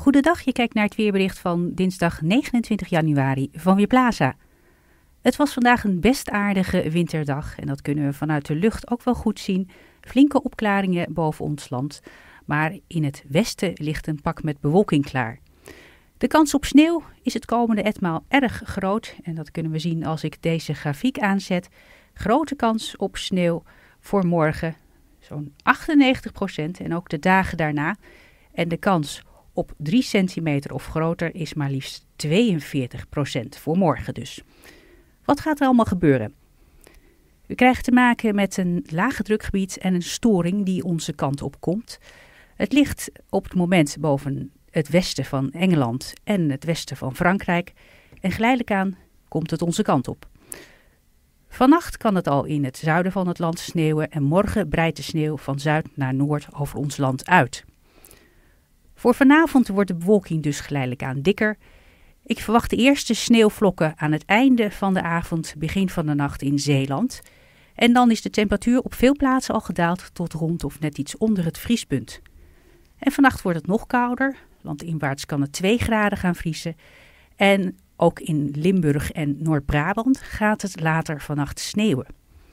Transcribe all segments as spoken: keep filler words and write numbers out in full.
Goedendag, je kijkt naar het weerbericht van dinsdag negenentwintig januari van Weerplaza. Het was vandaag een best aardige winterdag en dat kunnen we vanuit de lucht ook wel goed zien. Flinke opklaringen boven ons land, maar in het westen ligt een pak met bewolking klaar. De kans op sneeuw is het komende etmaal erg groot en dat kunnen we zien als ik deze grafiek aanzet. Grote kans op sneeuw voor morgen, zo'n achtennegentig procent en ook de dagen daarna. En de kans op drie centimeter of groter is maar liefst tweeënveertig procent voor morgen dus. Wat gaat er allemaal gebeuren? We krijgen te maken met een lage drukgebied en een storing die onze kant op komt. Het ligt op het moment boven het westen van Engeland en het westen van Frankrijk. En geleidelijk aan komt het onze kant op. Vannacht kan het al in het zuiden van het land sneeuwen en morgen breidt de sneeuw van zuid naar noord over ons land uit. Voor vanavond wordt de bewolking dus geleidelijk aan dikker. Ik verwacht de eerste sneeuwvlokken aan het einde van de avond, begin van de nacht in Zeeland. En dan is de temperatuur op veel plaatsen al gedaald tot rond of net iets onder het vriespunt. En vannacht wordt het nog kouder. Landinwaarts kan het twee graden gaan vriezen. En ook in Limburg en Noord-Brabant gaat het later vannacht sneeuwen.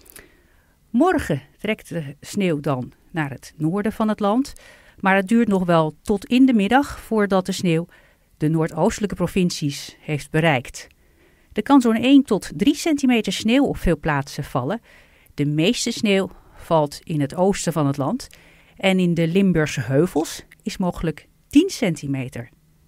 Morgen trekt de sneeuw dan naar het noorden van het land. Maar het duurt nog wel tot in de middag voordat de sneeuw de noordoostelijke provincies heeft bereikt. Er kan zo'n één tot drie centimeter sneeuw op veel plaatsen vallen. De meeste sneeuw valt in het oosten van het land. En in de Limburgse heuvels is mogelijk tien centimeter.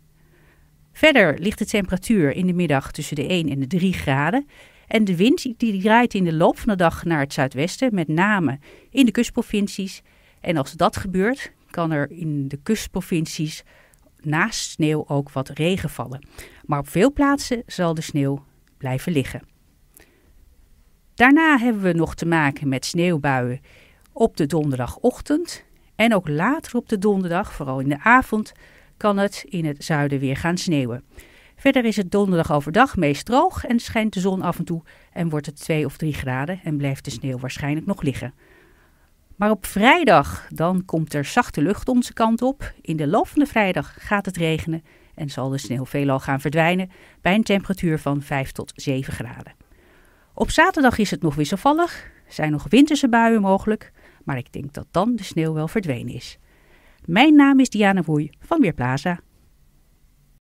Verder ligt de temperatuur in de middag tussen de één en de drie graden. En de wind die draait in de loop van de dag naar het zuidwesten, met name in de kustprovincies. En als dat gebeurt, kan er in de kustprovincies naast sneeuw ook wat regen vallen. Maar op veel plaatsen zal de sneeuw blijven liggen. Daarna hebben we nog te maken met sneeuwbuien op de donderdagochtend. En ook later op de donderdag, vooral in de avond, kan het in het zuiden weer gaan sneeuwen. Verder is het donderdag overdag meest droog en schijnt de zon af en toe en wordt het twee of drie graden en blijft de sneeuw waarschijnlijk nog liggen. Maar op vrijdag dan komt er zachte lucht onze kant op. In de loop van de vrijdag gaat het regenen en zal de sneeuw veelal gaan verdwijnen bij een temperatuur van vijf tot zeven graden. Op zaterdag is het nog wisselvallig, er zijn nog winterse buien mogelijk, maar ik denk dat dan de sneeuw wel verdwenen is. Mijn naam is Diana Woei van Weerplaza.